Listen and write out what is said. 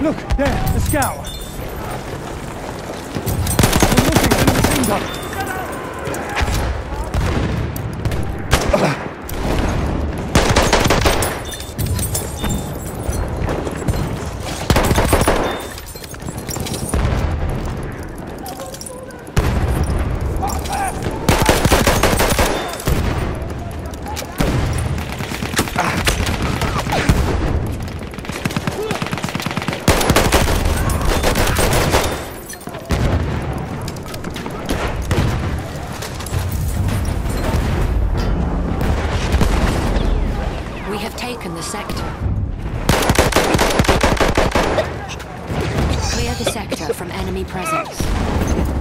Look, there, the scout. I'm looking at the machine gun. We have taken the sector. Clear the sector from enemy presence.